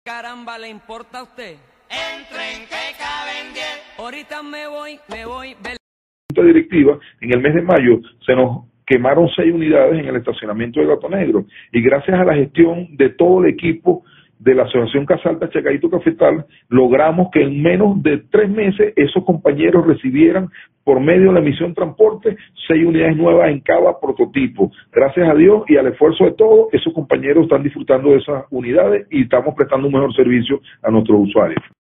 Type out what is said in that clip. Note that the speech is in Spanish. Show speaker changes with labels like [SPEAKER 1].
[SPEAKER 1] Caramba, ¿le importa a usted?
[SPEAKER 2] Entren que caben 10.
[SPEAKER 1] Ahorita me voy.
[SPEAKER 3] Junta directiva, en el mes de mayo se nos quemaron 6 unidades en el estacionamiento de Gato Negro, y gracias a la gestión de todo el equipo de la Asociación Casalta Chacaíto Cafetal, logramos que en menos de 3 meses esos compañeros recibieran, por medio de la misión transporte, 6 unidades nuevas en cada prototipo. Gracias a Dios y al esfuerzo de todos, esos compañeros están disfrutando de esas unidades y estamos prestando un mejor servicio a nuestros usuarios.